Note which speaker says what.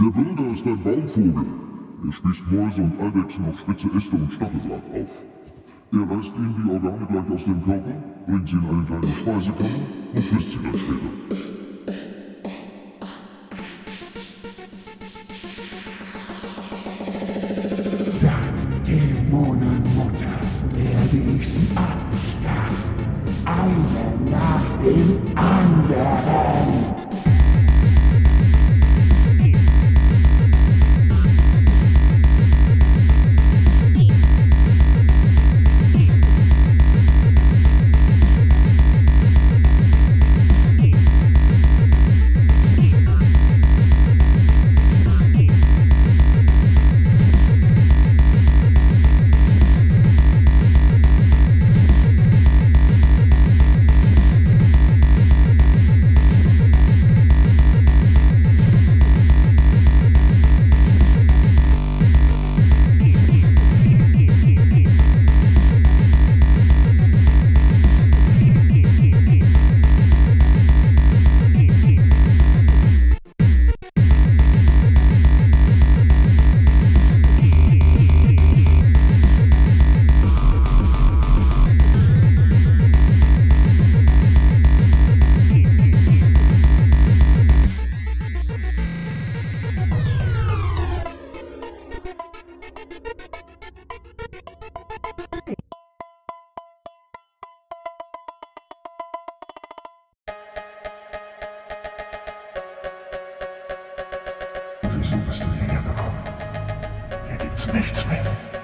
Speaker 1: Der Wilder ist ein Baumvogel. Er spießt Mäuse und Eidechsen auf spitze Äste und Stacheldraht auf. Er reißt ihnen die Organe gleich aus dem Körper, bringt sie in eine kleine Speisekammer und frisst sie dann später.
Speaker 2: Dämonenmutter werde ich sie abschlagen. Einen nach dem anderen. Wieso bist du hierher gekommen? Hier gibt's nichts mehr.